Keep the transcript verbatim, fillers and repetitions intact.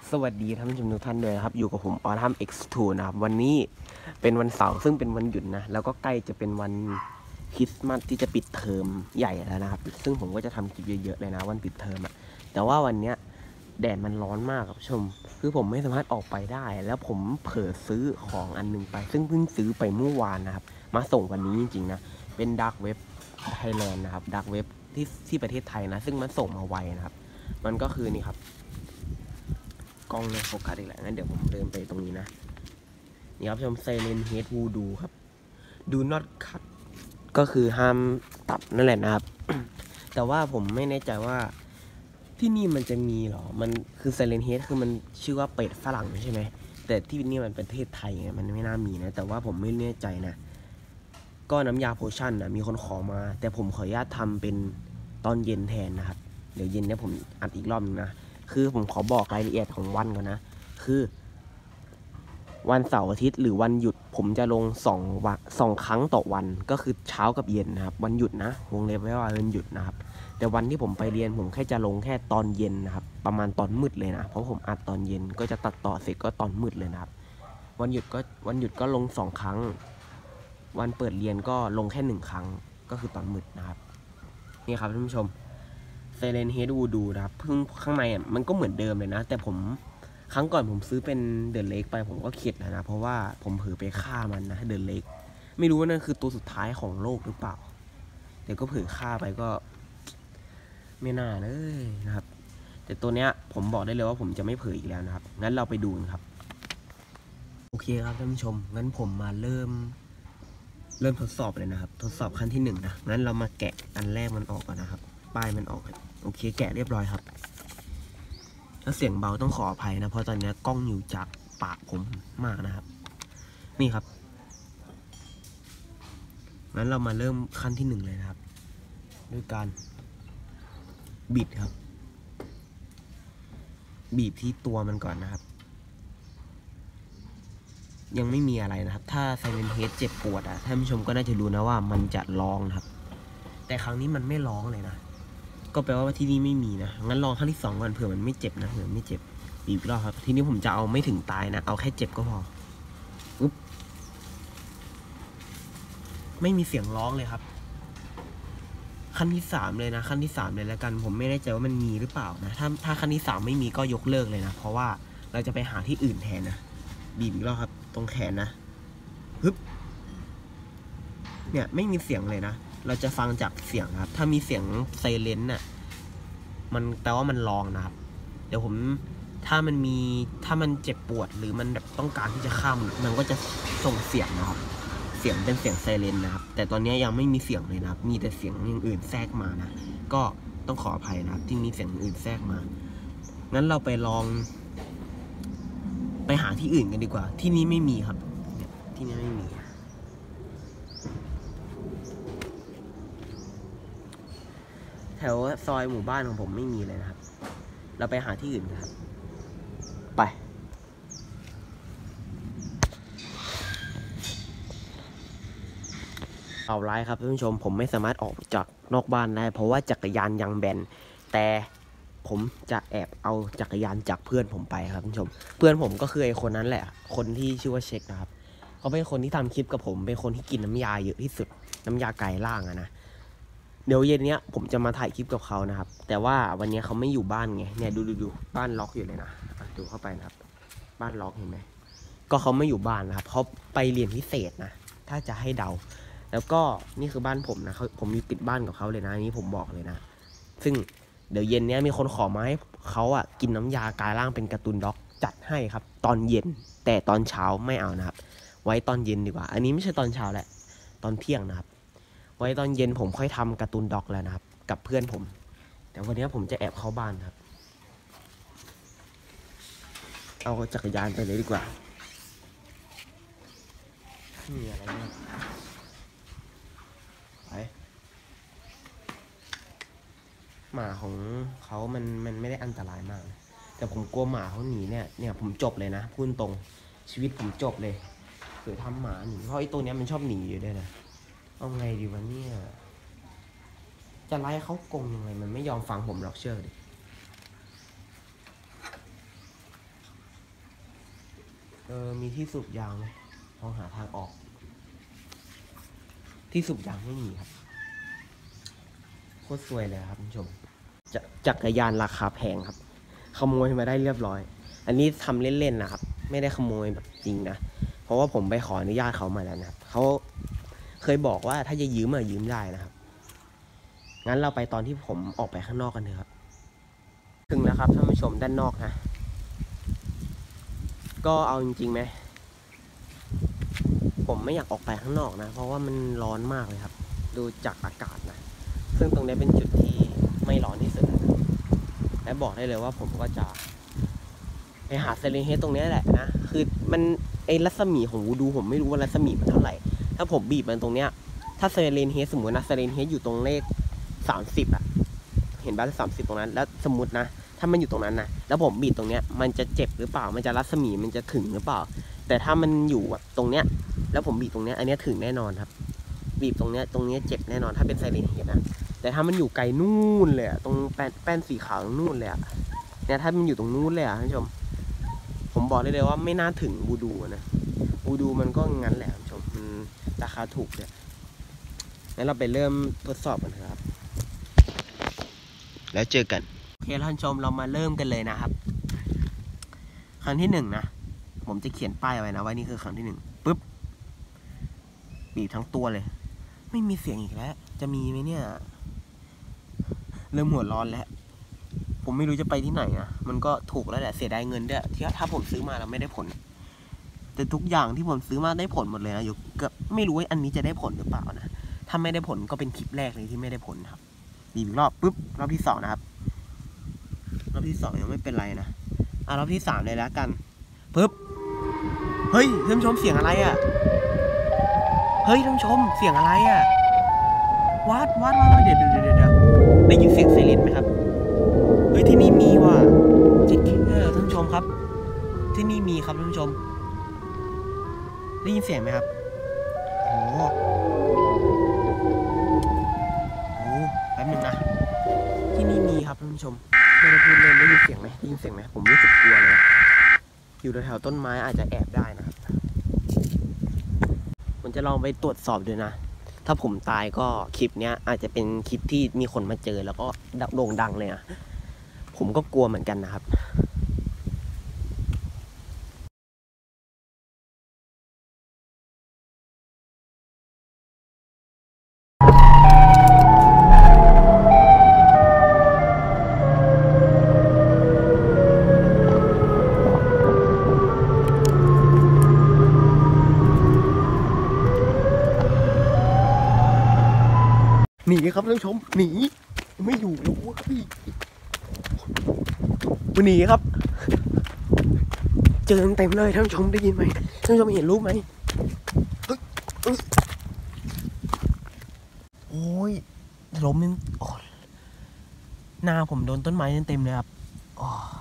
สวัสดีท่านผู้ชมทุกท่านด้วยนะครับอยู่กับผมออทัม เอ็กซ์ ทู นะครับวันนี้เป็นวันเสาร์ซึ่งเป็นวันหยุดนะแล้วก็ใกล้จะเป็นวันคริสต์มาสที่จะปิดเทอมใหญ่แล้วนะครับซึ่งผมก็จะทำคลิปเยอะๆเลยนะวันปิดเทอมอะแต่ว่าวันเนี้ยแดดมันร้อนมากครับชมคือผมไม่สามารถออกไปได้แล้วผมเผลอซื้อของอันนึงไปซึ่งเพิ่งซื้อไปเมื่อวานนะครับมาส่งวันนี้จริงๆนะเป็นดาร์กเว็บไทยแลนด์นะครับดาร์กเว็บที่ที่ประเทศไทยนะซึ่งมันส่งมาไวนะครับมันก็คือนี่ครับกล้องเนี่ยโฟกัสอีกแล้วงั้นเดี๋ยวผมเดินไปตรงนี้นะนี่ครับชม Silent Head Voodoo ครับ Do not cut ก็คือห้ามตัดนั่นแหละนะครับ แต่ว่าผมไม่แน่ใจว่าที่นี่มันจะมีหรอมันคือ Silent Head คือมันชื่อว่าเป็ดฝรั่งใช่ไหมแต่ที่นี่มันเป็นประเทศไทยไงมันไม่น่ามีนะแต่ว่าผมไม่แน่ใจนะก็น้ำยาโพชั่นนะมีคนขอมาแต่ผมขออนุญาตทำเป็นตอนเย็นแทนนะครับเดี๋ยวเย็นเนี่ยผมอัดอีกรอบนึงนะคือผมขอบอกรายละเอียดของวันก่อนนะคือวันเสาร์อาทิตย์หรือวันหยุดผมจะลงสองวันสองครั้งต่อวันก็คือเช้ากับเย็นนะครับวันหยุดนะวงเล็บไว้ว่าวันหยุดนะครับแต่วันที่ผมไปเรียนผมแค่จะลงแค่ตอนเย็นนะครับประมาณตอนมืดเลยนะเพราะผมอัดตอนเย็นก็จะตัดต่อเสร็จก็ตอนมืดเลยนะครับวันหยุดก็วันหยุดก็ลงสองครั้งวันเปิดเรียนก็ลงแค่หนึ่งครั้งก็คือตอนมืดนะครับนี่ครับท่านผู้ชมSilent Head Voodoo นะครับเพิ่งข้างในอ่ะมันก็เหมือนเดิมเลยนะแต่ผมครั้งก่อนผมซื้อเป็นเดอะเล็กไปผมก็เข็ดแล้วนะเพราะว่าผมเผลอไปฆ่ามันนะเดอะเล็กไม่รู้ว่านั่นคือตัวสุดท้ายของโลกหรือเปล่าแต่ก็เผลอฆ่าไปก็ไม่น่าเลยนะครับแต่ตัวเนี้ยผมบอกได้เลยว่าผมจะไม่เผลออีกแล้วนะครับงั้นเราไปดูครับโอเคครับท่านผู้ชมงั้นผมมาเริ่มเริ่มทดสอบเลยนะครับทดสอบขั้นที่หนึ่งนะงั้นเรามาแกะอันแรกมันออกก่อนนะครับป้ายมันออกโอเคแกะเรียบร้อยครับถ้าเสียงเบาต้องขออภัยนะเพราะตอนนี้กล้องอยู่จากปากผมมากนะครับนี่ครับงั้นเรามาเริ่มขั้นที่หนึ่งเลยนะครับด้วยการบิดครับบีบที่ตัวมันก่อนนะครับยังไม่มีอะไรนะครับถ้าSilent Headเจ็บปวดอ่ะท่านผู้ชมก็น่าจะรู้นะว่ามันจะร้องนะครับแต่ครั้งนี้มันไม่ร้องเลยนะก็แปลว่าที่นี่ไม่มีนะงั้นลองครั้งที่สองก่อนเผื่อมันไม่เจ็บนะเผื่อไม่เจ็บบีบรอบครับทีนี้ผมจะเอาไม่ถึงตายนะเอาแค่เจ็บก็พออุ๊บไม่มีเสียงร้องเลยครับขั้นที่สามเลยนะขั้นที่สามเลยแล้วกันผมไม่แน่ใจว่ามันมีหรือเปล่านะถ้าถ้าขั้นที่สามไม่มีก็ยกเลิกเลยนะเพราะว่าเราจะไปหาที่อื่นแทนนะบีบอีกรอบครับตรงแขนนะฮึบเนี่ยไม่มีเสียงเลยนะเราจะฟังจากเสียงครับถ้ามีเสียงไซเรนต์น่ะมันแปลว่ามันร้องนะครับเดี๋ยวผมถ้ามันมีถ้ามันเจ็บปวดหรือมันแบบต้องการที่จะฆ่ามันมันก็จะส่งเสียงนะครับเสียงเป็นเสียงไซเรนนะครับแต่ตอนนี้ยังไม่มีเสียงเลยนะครับมีแต่เสียงอย่างอื่นแทรกมานะก็ต้องขออภัยนะครับที่มีเสียงอื่นแทรกมางั้นเราไปลองไปหาที่อื่นกันดีกว่าที่นี้ไม่มีครับที่นี้ไม่มีแถวซอยหมู่บ้านของผมไม่มีเลยนะครับเราไปหาที่อื่นกันครับไปเอาไลฟ์ครับท่านผู้ชมผมไม่สามารถออกจากนอกบ้านได้เพราะว่าจักรยานยังแบนแต่ผมจะแอบเอาจักรยานจากเพื่อนผมไปครับท่านผู้ชมเพื่อนผมก็คือไอ้คนนั้นแหละคนที่ชื่อว่าเช็คนะครับเขาเป็นคนที่ทำคลิปกับผมเป็นคนที่กินน้ำยาเยอะที่สุดน้ำยาไก่ล่างอะนะเดี๋ยวเย็นเนี้ยผมจะมาถ่ายคลิปกับเขานะครับแต่ว่าวันนี้เขาไม่อยู่บ้านไงเนี่ยดูดูดูบ้านล็อกอยู่เลยนะดูเข้าไปนะครับบ้านล็อกเห็นไหมก็เขาไม่อยู่บ้านนะครับเขาไปเรียนพิเศษนะถ้าจะให้เดาแล้วก็นี่คือบ้านผมนะเขาผมมีติดบ้านกับเขาเลยนะนี่ผมบอกเลยนะซึ่งเดี๋ยวเย็นเนี้ยมีคนขอมาให้เขาอ่ะกินน้ำยากายร่างเป็นการ์ตูนด็อกจัดให้ครับตอนเย็นแต่ตอนเช้าไม่เอานะครับไว้ตอนเย็นดีกว่าอันนี้ไม่ใช่ตอนเช้าแหละตอนเที่ยงนะครับไว้ตอนเย็นผมค่อยทำการ์ตูนด็อกแล้วนะครับกับเพื่อนผมแต่วันนี้ผมจะแอบเข้าบ้านครับเอาจักรยานไปเลยดีกว่านี่อะไรเนี่ยไปหมาของเขามันมันไม่ได้อันตรายมากแต่ผมกลัวหมาเขาหนีเนี่ยเนี่ยผมจบเลยนะพูดตรงชีวิตผมจบเลยเกิดทำหมาหนีเพราะไอ้ตัวเนี้ยมันชอบหนีอยู่ด้วยนะเอาไงดีวะเนี่ยจะไล่เขากรงยังไงมันไม่ยอมฟังผมหรอกเชื่อดิเออมีที่สูบยางไหมลองหาทางออก ที่สูบยางไม่มีครับโคตรซวยเลยครับคุณผู้ชมจะจักรยานราคาแพงครับขโมยมาได้เรียบร้อยอันนี้ทำเล่นๆนะครับไม่ได้ขโมยแบบจริงนะเพราะว่าผมไปขออนุญาตเขามาแล้วนะครับเขาเคยบอกว่าถ้าจะยืมอะยืมได้นะครับงั้นเราไปตอนที่ผมออกไปข้างนอกกันเถอะครับถึงแล้วครับท่านผู้ชมด้านนอกนะก็เอาจริงๆไหมผมไม่อยากออกไปข้างนอกนะเพราะว่ามันร้อนมากเลยครับดูจากอากาศนะซึ่งตรงนี้เป็นจุดที่ไม่ร้อนที่สุดและบอกได้เลยว่าผมก็จะไปหาเซเลนเฮดตรงนี้แหละนะคือมันไอรัศมีของวูดูผมไม่รู้ว่ารัศมีมันเท่าไหร่ถ้าผมบีบมันตรงเนี้ยถ้าเซเลนเฮดสมมตินะเซเลนเฮดอยู่ตรงเลขสามสิบอะเห็นบ้านสามสิบตรงนั้นแล้วสมมตินะถ้ามันอยู่ตรงนั้นนะแล้วผมบีบตรงเนี้ยมันจะเจ็บหรือเปล่ามันจะรัศมีมันจะถึงหรือเปล่าแต่ถ้ามันอยู่แบบตรงเนี้ยแล้วผมบีบตรงเนี้ยอันนี้ถึงแน่นอนครับบีบตรงเนี้ยตรงเนี้ยเจ็บแน่นอนถ้าเป็นไซเรนเฮดนะแต่ถ้ามันอยู่ไกลนู่นเลยอะตรงแป้นแป้นสีขาวนู่นเลยอะเนี่ยถ้ามันอยู่ตรงนู้นเลยอะท่านผู้ชมผมบอกได้เลยว่าไม่น่าถึงบูดูนะบูดูมันก็งั้นแหละท่านผู้ชมมันราคาถูกเนี่ยงั้นเราไปเริ่มทดสอบกันครับแล้วเจอกันโอเคท่านผู้ชมเรามาเริ่มกันเลยนะครับครั้งที่หนึ่งนะผมจะเขียนป้ายไว้นะว่านี่คือครั้งที่หนึ่งปุ๊บบีบทั้งตัวเลยไม่มีเสียงอีกแล้วจะมีไหมเนี่ยเริ่มหัวร้อนแล้วผมไม่รู้จะไปที่ไหนอ่ะมันก็ถูกแล้วแหละเสียดายเงินด้วยที่ถ้าผมซื้อมาแล้วไม่ได้ผลแต่ทุกอย่างที่ผมซื้อมาได้ผลหมดเลยนะอยู่ก็ไม่รู้ว่าอันนี้จะได้ผลหรือเปล่านะถ้าไม่ได้ผลก็เป็นคลิปแรกเลยที่ไม่ได้ผลครับบีบอีกรอบปุ๊บรอบที่สองนะครับรอบที่สองยังไม่เป็นไรนะอ่ะรอบที่สามเลยแล้วกันปุ๊บเฮ้ยท่านผู้ชมเสียงอะไรอ่ะเฮ้ยท่านผู้ชมเสียงอะไรอ่ะวัดวัดวัดเดี๋ยวเดี๋ยวเดี๋ยวได้ยินเสียงไซเรนไหมครับเฮ้ยที่นี่มีว่ะเจ็ดเออท่านผู้ชมครับที่นี่มีครับท่านผู้ชมได้ยินเสียงไหมครับโอ้โหโอ้แป๊บนึงนะที่นี่มีครับท่านผู้ชมไม่ได้พูดเล่นได้ยินเสียงไหมได้ยินเสียงไหมผมรู้สึกกลัวเลยอยู่แถวต้นไม้อาจจะแอบได้นะครับผมจะลองไปตรวจสอบดูนะถ้าผมตายก็คลิปเนี้ยอาจจะเป็นคลิปที่มีคนมาเจอแล้วก็โด่งดังเลยนะผมก็กลัวเหมือนกันนะครับหนีครับท่านผู้ชมหนีไม่อยู่แล้วพี่หนีครับเจอเต็มเลยท่านผู้ชมได้ยินไหมท่านผู้ชมเห็นรูปไหมโอ้ยล้มนึงหน้าผมโดนต้นไม้เต็มเลยครับ